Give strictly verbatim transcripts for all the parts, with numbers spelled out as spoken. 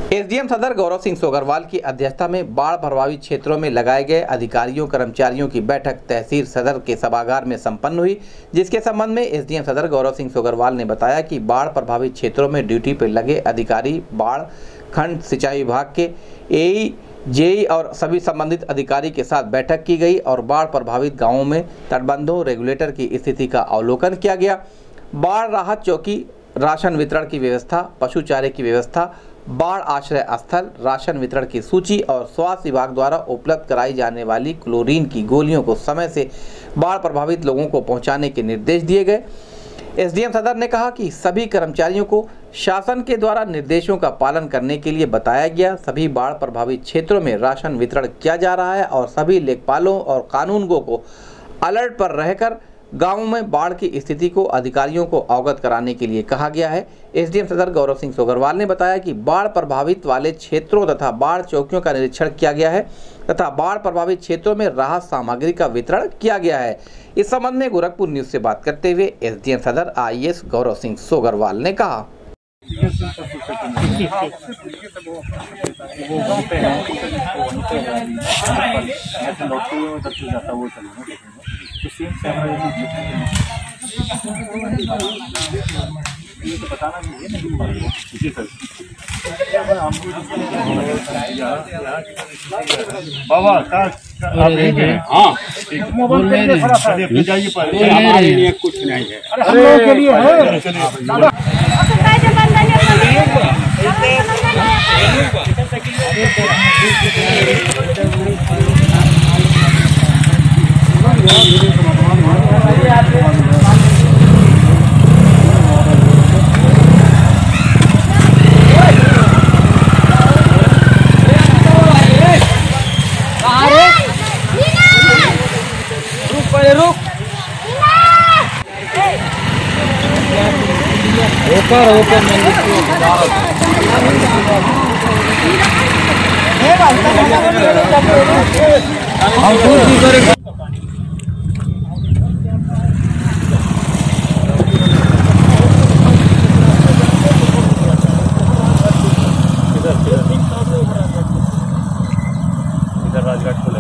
SDM सदर गौरव सिंह सोगरवाल की अध्यक्षता में बाढ़ प्रभावित क्षेत्रों में लगाए गए अधिकारियों कर्मचारियों की बैठक तहसील सदर के सभागार में संपन्न हुई, जिसके संबंध में एसडीएम सदर गौरव सिंह सोगरवाल ने बताया कि बाढ़ प्रभावित क्षेत्रों में ड्यूटी पर लगे अधिकारी बाढ़ खंड सिंचाई विभाग के एई जेई और सभी संबंधित अधिकारी के साथ बैठक की गई और बाढ़ प्रभावित गाँवों में तटबंधों रेगुलेटर की स्थिति का अवलोकन किया गया। बाढ़ राहत चौकी, राशन वितरण की व्यवस्था, पशु चारे की व्यवस्था, बाढ़ आश्रय स्थल, राशन वितरण की सूची और स्वास्थ्य विभाग द्वारा उपलब्ध कराई जाने वाली क्लोरीन की गोलियों को समय से बाढ़ प्रभावित लोगों को पहुंचाने के निर्देश दिए गए। एसडीएम सदर ने कहा कि सभी कर्मचारियों को शासन के द्वारा निर्देशों का पालन करने के लिए बताया गया। सभी बाढ़ प्रभावित क्षेत्रों में राशन वितरण किया जा रहा है और सभी लेखपालों और कानूनगों को अलर्ट पर रहकर गांवों में बाढ़ की स्थिति को अधिकारियों को अवगत कराने के लिए कहा गया है। एसडीएम सदर गौरव सिंह सोगरवाल ने बताया कि बाढ़ प्रभावित वाले क्षेत्रों तथा बाढ़ चौकियों का निरीक्षण किया गया है तथा बाढ़ प्रभावित क्षेत्रों में राहत सामग्री का वितरण किया गया है। इस संबंध में गोरखपुर न्यूज से बात करते हुए एसडीएम सदर आईएएस गौरव सिंह सोगरवाल ने कहा, तो सेम कैमरा ये तो बताना नहीं है जी सर। बाबा हाँ जाइए हमारे लिए कुछ नहीं है, हम लोगों के लिए है। होकर होकर हम इधर राजघाट खुले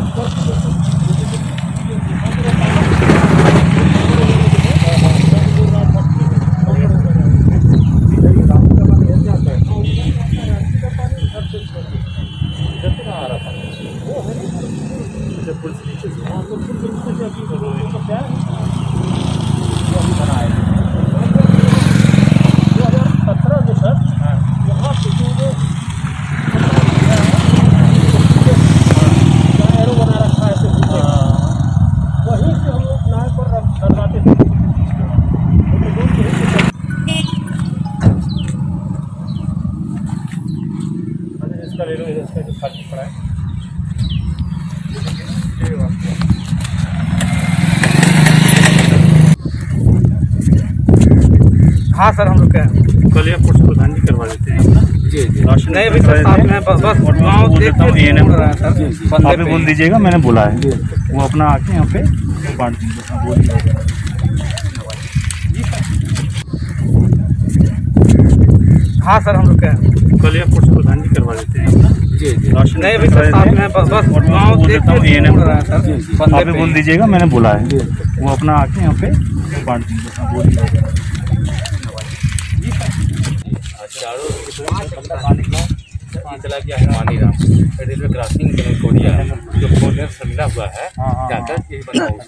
हाँ सर, हम लोग कल या पुष्प प्रधान जी करवा देते हैं जी जी राशन नहीं भी सर साथ में बस बस गाँव देख के आप भी बोल दीजिएगा, मैंने बोला है वो अपना आके यहाँ पे बांट दीजिएगा। हाँ सर, हम लोग कल या पुष्प प्रधान जी करवा देते हैं जी जी राशन नहीं भी सर साथ में बस बस गाँव देख के आप भी बोल दीजिएगा, मैंने बोला है वो अपना आके यहाँ पे बांट दीजिएगा। चला गया है मानीराम रेलवे क्रॉसिंग कोडिया जो फोन से मिला हुआ है, जाकर यही बनाओ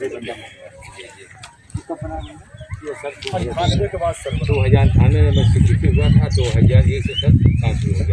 दो हजार अठानवे में स्वीकृति हुआ था, दो हजार एक से सर काम शुरू हो गया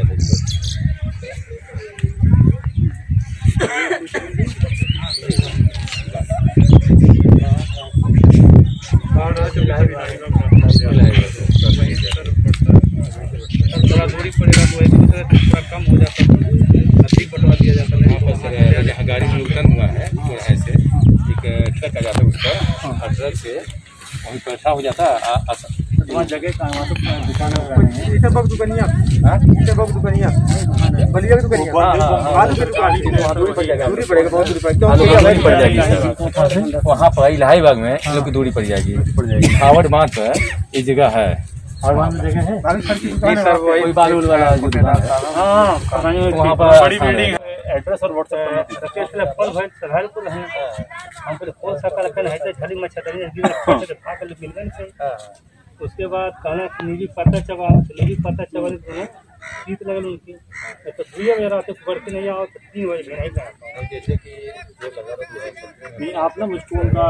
थोड़ा दूरी पड़ेगा तो वैसे थोड़ा कम हो जाता है, नजदीक बटवा दिया जाता है। जहाँ गाड़ी में उतन हुआ है तो ऐसे एक ट्रक आ जाता है, उसका और ट्रक से वहीं पैसा हो जाता है। वहाँ जगह का वहाँ तो दुकान इसे बग दुकानिया हां इसे बग दुकानिया बलिया की दुकानिया हां दूरी पड़ेगा, दूरी पड़ेगा बहुत दूरी पड़ेगा, क्यों पड़ जाएगी वहाँ पर इलाहाबाद में लोग की दूरी पड़ जाएगी। पड़ जाएगी खावड़ बांध पर ये जगह है और वहाँ पे जगह है सर वही बालू वाला हाँ वहाँ पर बड़ी बिल्डिंग है। एड्रेस और व्हाट्सएप राकेश लप्पल भाई सधारपुर है हम पे फोन सका रखन है झली मच्छर ने गिर के भाग ले मिलगन से उसके बाद कहना नीली पत्ता चबा नीली पत्ता चबा दोनों शीत लगल उनकी तो भैया मेरा तो बढ़ते नहीं आओ तो तीन बजे नहीं करा जैसे कि जो लगा रहा है नहीं आप ना मुझको उनका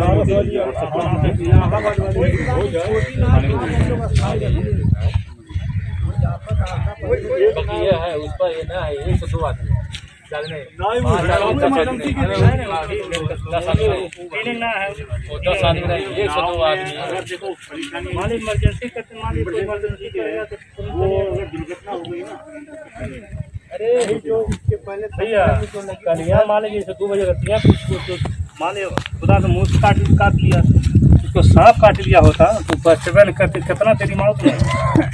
ये है उस पर ये ना है एक सौ दो आदमी दस आदमी नहीं एक सौ दो आदमी मालिक इमरजेंसी करते मालिक कोई इमरजेंसी करेगा तो वो दुर्घटना हो गई ना। अरे जो इसके पहले भैया कल यहाँ मालिक जैसे दो बजे रहती है कुछ मालिक खुदा का मुँह काट काट लिया उसको सांप काट लिया होता तो बचपन करते कितना तेरी मारो तुम्हें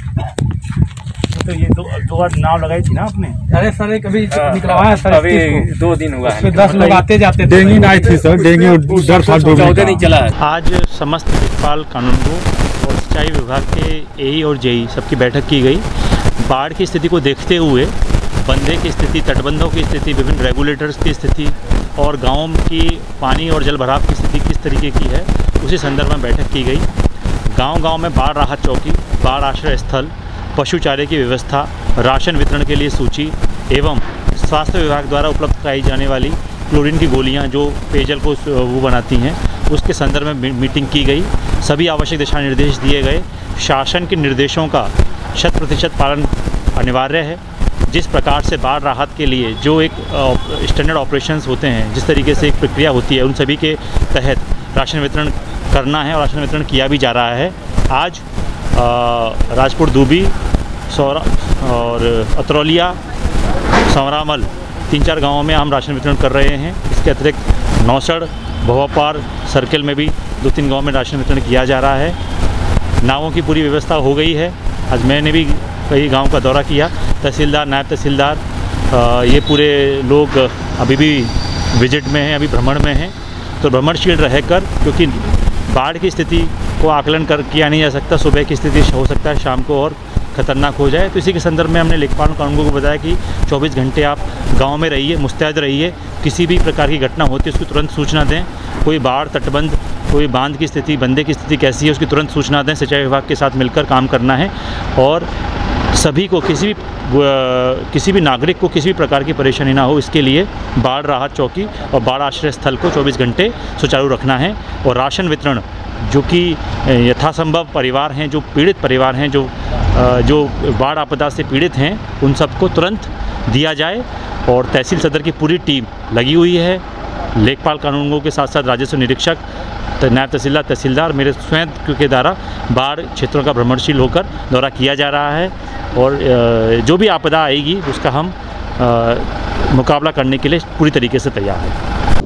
तो ये दो दो बार नाव लगाई थी ना आपने। अरे सर कभी निकलवाया सर अभी दो दिन हुआ है दस लोग आते जाते डेंगू नहीं थी सर, डेंगू डर था चौदह नहीं चला है। आज समस्त लेखपाल कानूनगो और सिंचाई विभाग के एई और जेई सबकी बैठक की गई। बाढ़ की स्थिति को देखते हुए बंदे की स्थिति, तटबंधों की स्थिति, विभिन्न रेगुलेटर्स की स्थिति और गाँव की पानी और जल भराव की स्थिति किस तरीके की है उसी संदर्भ में बैठक की गई। गांव गांव में बाढ़ राहत चौकी, बाढ़ आश्रय स्थल, पशु चारे की व्यवस्था, राशन वितरण के लिए सूची एवं स्वास्थ्य विभाग द्वारा उपलब्ध कराई जाने वाली क्लोरीन की गोलियां जो पेयजल को वो बनाती हैं उसके संदर्भ में मीटिंग की गई। सभी आवश्यक दिशा निर्देश दिए गए। शासन के निर्देशों का शत प्रतिशत पालन अनिवार्य है। जिस प्रकार से बाढ़ राहत के लिए जो एक स्टैंडर्ड ऑपरेशंस होते हैं, जिस तरीके से एक प्रक्रिया होती है, उन सभी के तहत राशन वितरण करना है और राशन वितरण किया भी जा रहा है। आज राजपुर दूबी, सौरा और अतरौलिया, संवरामल तीन चार गांवों में हम राशन वितरण कर रहे हैं। इसके अतिरिक्त नौसड़, भवापार सर्किल में भी दो तीन गांव में राशन वितरण किया जा रहा है। नावों की पूरी व्यवस्था हो गई है। आज मैंने भी कई गांव का दौरा किया। तहसीलदार, नायब तहसीलदार, ये पूरे लोग अभी भी विजिट में हैं, अभी भ्रमण में हैं। तो भ्रमणशील रहकर, क्योंकि बाढ़ की स्थिति को आकलन कर किया नहीं जा सकता, सुबह की स्थिति हो सकता है शाम को और ख़तरनाक हो जाए। तो इसी के संदर्भ में हमने लेखपाल कानूनगो को बताया कि चौबीस घंटे आप गांव में रहिए, मुस्तैद रहिए। किसी भी प्रकार की घटना होती है उसकी तुरंत सूचना दें। कोई बाढ़, तटबंध, कोई बांध की स्थिति, बंदे की स्थिति कैसी है उसकी तुरंत सूचना दें। सिंचाई विभाग के साथ मिलकर काम करना है और सभी को, किसी भी किसी भी नागरिक को किसी भी प्रकार की परेशानी ना हो, इसके लिए बाढ़ राहत चौकी और बाढ़ आश्रय स्थल को चौबीस घंटे सुचारू रखना है। और राशन वितरण, जो कि यथासंभव परिवार हैं, जो पीड़ित परिवार हैं, जो जो बाढ़ आपदा से पीड़ित हैं, उन सबको तुरंत दिया जाए। और तहसील सदर की पूरी टीम लगी हुई है। लेखपाल कानूनगो के साथ साथ राजस्व निरीक्षक, नायब तहसीलदार, तहसीलदार मेरे स्वयं के द्वारा बाढ़ क्षेत्रों का भ्रमणशील होकर दौरा किया जा रहा है। और जो भी आपदा आएगी उसका हम मुकाबला करने के लिए पूरी तरीके से तैयार हैं।